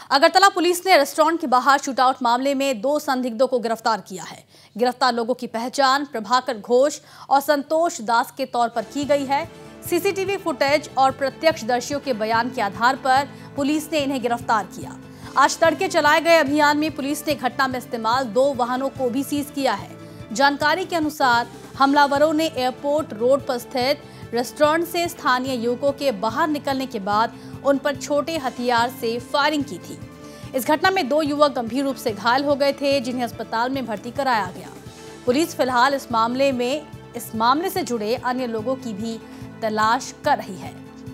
Agartala police ने restaurant के बाहर शूटआउट मामले में 2 संदिग्धों को गिरफ्तार किया है। गिरफ्तार लोगों की पहचान प्रभाकर घोष और संतोष दास के तौर पर की गई है। सीसीटीवी फुटेज और प्रत्यक्षदर्शियों के बयान के आधार पर पुलिस ने इन्हें गिरफ्तार किया। आज तड़के चलाए गए अभियान में पुलिस ने घटना में इस्तेमाल 2 वाहनों को भी सीज किया है। जानकारी के अनुसार हमलावरों ने एयरपोर्ट रोड पर स्थित रेस्टोरेंट से स्थानीय युवकों के बाहर निकलने के बाद उन पर छोटे हथियार से फायरिंग की थी। इस घटना में 2 युवक गंभीर रूप से घायल हो गए थे, जिन्हें अस्पताल में भर्ती कराया गया। पुलिस फिलहाल इस मामले से जुड़े अन्य लोगों की भी तलाश कर रही है।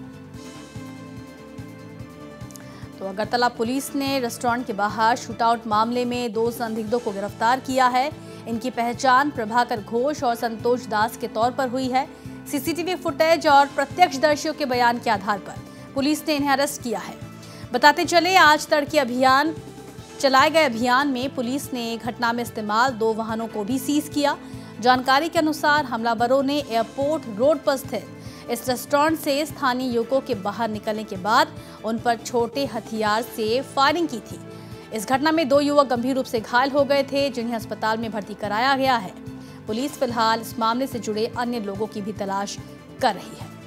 तो अगरतला पुलिस ने रेस्टोरेंट के बाहर शूटआउट मामले में 2 संदिग्धों को गिरफ्तार किया है। इनकी पहचान प्रभाकर घोष और संतोष दास के तौर पर हुई है। सीसीटीवी फुटेज और प्रत्यक्षदर्शियों के बयान के आधार पर पुलिस ने इन्हें अरेस्ट किया है। बताते चले, आज तड़के चलाए गए अभियान में पुलिस ने घटना में इस्तेमाल 2 वाहनों को भी सीज किया। जानकारी के अनुसार हमलावरों ने एयरपोर्ट रोड पर स्थित इस रेस्टोरेंट से स्थानीय युवकों के बाहर निकलने के बाद उन पर छोटे हथियार से फायरिंग की थी। इस घटना में 2 युवक गंभीर रूप से घायल हो गए थे, जिन्हें अस्पताल में भर्ती कराया गया है। पुलिस फिलहाल इस मामले से जुड़े अन्य लोगों की भी तलाश कर रही है।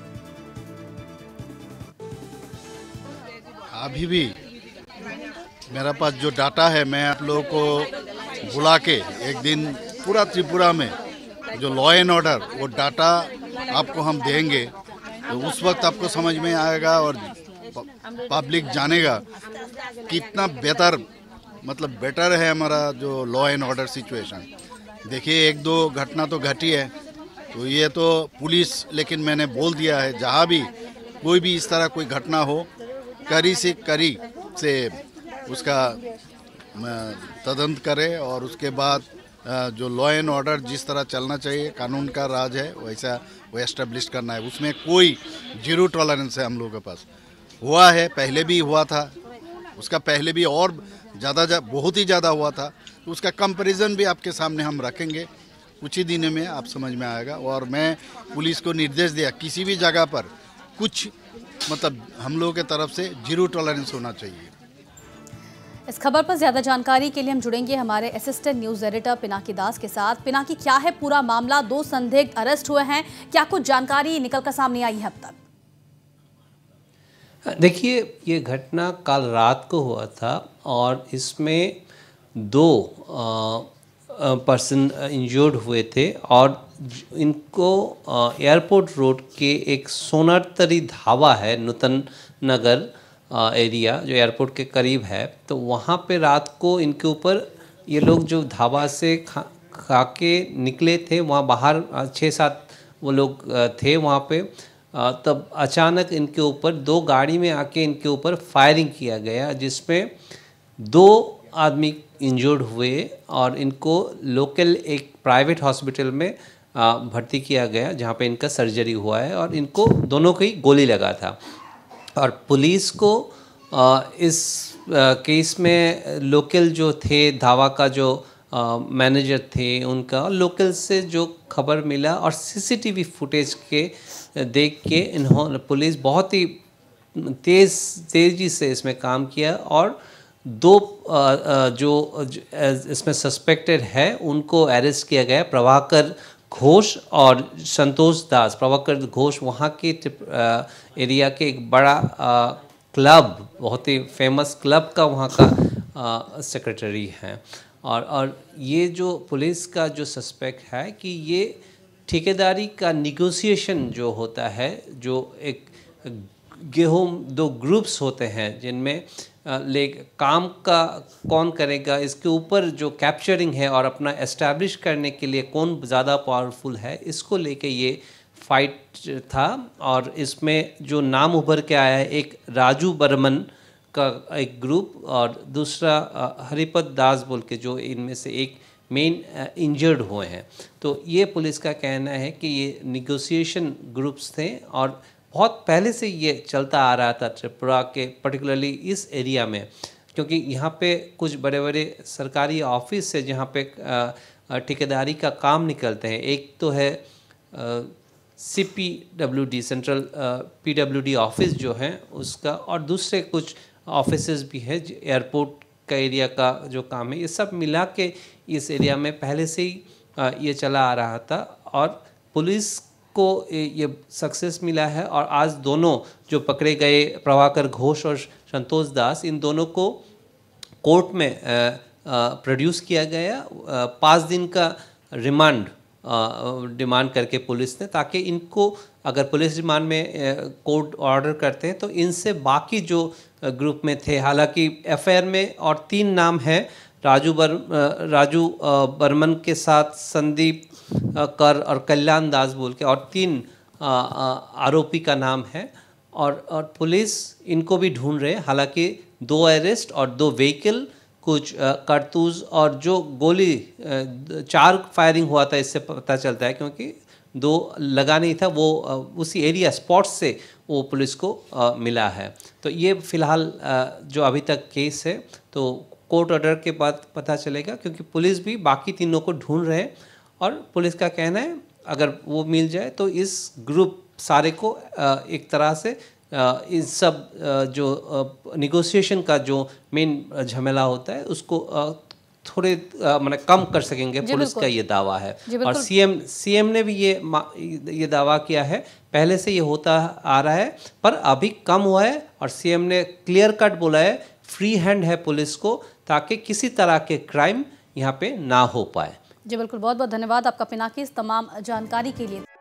अभी भी मेरा पास जो डाटा है, मैं आप लोगों को बुला के एक दिन पूरा त्रिपुरा में जो लॉ एंड ऑर्डर वो डाटा आपको हम देंगे, तो उस वक्त आपको समझ में आएगा और पब्लिक जानेगा कितना बेटर है हमारा जो लॉ एंड ऑर्डर सिचुएशन। देखिए, 1-2 घटना तो घटी है, तो ये तो पुलिस, लेकिन मैंने बोल दिया है जहाँ भी कोई भी इस तरह कोई घटना हो, कड़ी से उसका तदंत करे और उसके बाद जो लॉ एंड ऑर्डर जिस तरह चलना चाहिए, कानून का राज है, वैसा वो एस्टेब्लिश करना है। उसमें कोई 0 टॉलरेंस है हम लोगों के पास। हुआ है, पहले भी हुआ था, उसका पहले भी और बहुत ही ज़्यादा हुआ था। तो उसका कंपैरिजन भी आपके सामने हम रखेंगे, कुछ ही दिनों में आप समझ में आएगा। और मैं पुलिस को निर्देश दिया, किसी भी जगह पर कुछ हम लोगों के तरफ से 0 टॉलरेंस होना चाहिए। इस खबर पर ज्यादा जानकारी के लिए हम जुड़ेंगे हमारे assistant news editor Pinaki Das के साथ। पिनाकी, क्या है पूरा मामला? 2 संदिग्ध अरेस्ट हुए हैं, क्या कुछ जानकारी निकल कर सामने आई है अब तक? देखिए, ये घटना कल रात को हुआ था और इसमें 2 पर्सन इंजर्ड हुए थे और इनको एयरपोर्ट रोड के एक सोनारतरी ढाबा है, नूतन नगर एरिया जो एयरपोर्ट के करीब है, तो वहाँ पे रात को इनके ऊपर ये लोग जो ढाबा से खा के निकले थे, वहाँ बाहर 6-7 वो लोग थे वहाँ पे। तब अचानक इनके ऊपर 2 गाड़ी में आके इनके ऊपर फायरिंग किया गया, जिसमें 2 आदमी इंजर्ड हुए और इनको लोकल एक प्राइवेट हॉस्पिटल में भर्ती किया गया, जहाँ पे इनका सर्जरी हुआ है और इनको दोनों को ही गोली लगा था। और पुलिस को इस केस में लोकल जो थे, ढाबा का जो मैनेजर थे, उनका लोकल से जो खबर मिला और सीसीटीवी फुटेज के देख के पुलिस बहुत ही तेज़ी से इसमें काम किया और 2 जो इसमें सस्पेक्टेड है उनको अरेस्ट किया गया, प्रभाकर घोष और संतोष दास। प्रभाकर घोष वहाँ के एरिया के एक बड़ा क्लब, बहुत ही फेमस क्लब का वहाँ का सेक्रेटरी हैं। और ये जो पुलिस का जो सस्पेक्ट है कि ये ठेकेदारी का निगोशिएशन जो होता है, जो एक गेहूं 2 ग्रुप्स होते हैं जिनमें काम का कौन करेगा, इसके ऊपर जो कैप्चरिंग है और अपना एस्टैब्लिश करने के लिए कौन ज़्यादा पावरफुल है, इसको लेके ये फाइट था। और इसमें जो नाम उभर के आया है, एक राजू बर्मन का एक ग्रुप और दूसरा हरिपत दास बोल के, जो इनमें से एक मेन इंजर्ड हुए हैं। तो ये पुलिस का कहना है कि ये निगोशिएशन ग्रुप्स थे और बहुत पहले से ये चलता आ रहा था त्रिपुरा के, पर्टिकुलरली इस एरिया में, क्योंकि यहाँ पे कुछ बड़े बड़े सरकारी ऑफिस है जहाँ पे ठेकेदारी का काम निकलते हैं। एक तो है CPWD, सेंट्रल PWD ऑफिस जो है उसका, और दूसरे कुछ ऑफिसेज भी है, एयरपोर्ट का एरिया का जो काम है, ये सब मिला के इस एरिया में पहले से ही ये चला आ रहा था और पुलिस को ये सक्सेस मिला है। और आज दोनों जो पकड़े गए प्रभाकर घोष और संतोष दास, इन दोनों को कोर्ट में प्रोड्यूस किया गया। 5 दिन का रिमांड डिमांड करके पुलिस ने, ताकि इनको अगर पुलिस रिमांड में कोर्ट ऑर्डर करते हैं तो इनसे बाकी जो ग्रुप में थे, हालांकि एफआईआर में और 3 नाम हैं, राजू बर्मन के साथ संदीप कर और कल्याण दास बोल के और 3 आरोपी का नाम है और पुलिस इनको भी ढूंढ रहे हैं। हालांकि 2 अरेस्ट और 2 व्हीकल, कुछ कारतूस और जो गोली 4 फायरिंग हुआ था, इससे पता चलता है, क्योंकि 2 लगा नहीं था, वो उसी एरिया स्पॉट से वो पुलिस को मिला है। तो ये फ़िलहाल जो अभी तक केस है, तो कोर्ट ऑर्डर के बाद पता चलेगा, क्योंकि पुलिस भी बाकी तीनों को ढूंढ रहे हैं और पुलिस का कहना है अगर वो मिल जाए तो इस ग्रुप सारे को एक तरह से इस सब जो निगोशिएशन का जो मेन झमेला होता है उसको थोड़े मतलब कम कर सकेंगे, पुलिस का ये दावा है। और सीएम ने भी ये दावा किया है, पहले से ये होता आ रहा है पर अभी कम हुआ है और सीएम ने क्लियर कट बोला है फ्री हैंड है पुलिस को, ताकि किसी तरह के क्राइम यहाँ पे ना हो पाए। जी बिल्कुल, बहुत बहुत धन्यवाद आपका पिनाकी इस तमाम जानकारी के लिए।